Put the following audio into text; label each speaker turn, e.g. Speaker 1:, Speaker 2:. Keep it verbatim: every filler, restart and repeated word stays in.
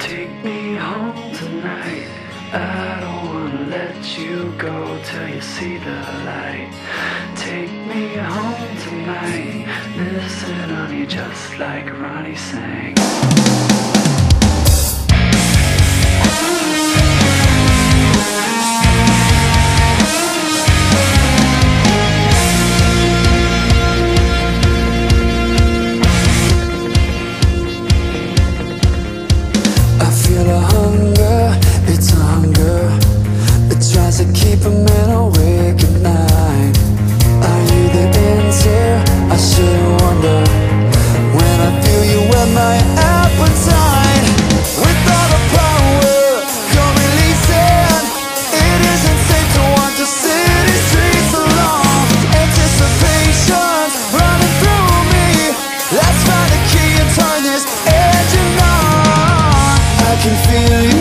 Speaker 1: Take me home tonight. I don't wanna let you go till you see the light. Take me home tonight. Listen, honey, just like Ronnie sang. Keep a man awake at night. Are you the answer? I shouldn't wonder when I feel you at my appetite. With all the power you're releasing, it isn't safe to walk the city streets alone. Anticipation's running through me. Let's find a key and turn this engine on. I can feel you